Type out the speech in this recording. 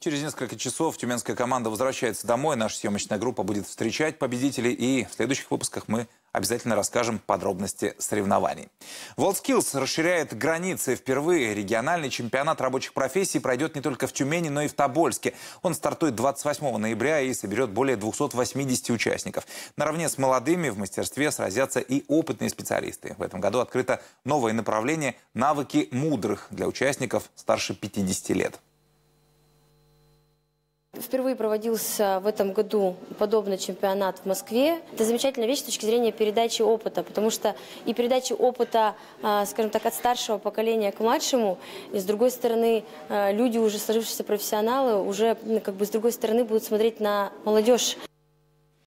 Через несколько часов тюменская команда возвращается домой. Наша съемочная группа будет встречать победителей. И в следующих выпусках мы обязательно расскажем подробности соревнований. WorldSkills расширяет границы. Впервые региональный чемпионат рабочих профессий пройдет не только в Тюмени, но и в Тобольске. Он стартует 28 ноября и соберет более 280 участников. Наравне с молодыми в мастерстве сразятся и опытные специалисты. В этом году открыто новое направление «Навыки мудрых» для участников старше 50 лет. Впервые проводился в этом году подобный чемпионат в Москве. Это замечательная вещь с точки зрения передачи опыта, потому что и передачи опыта, скажем так, от старшего поколения к младшему, и с другой стороны, люди, уже сложившиеся профессионалы, уже с другой стороны будут смотреть на молодежь.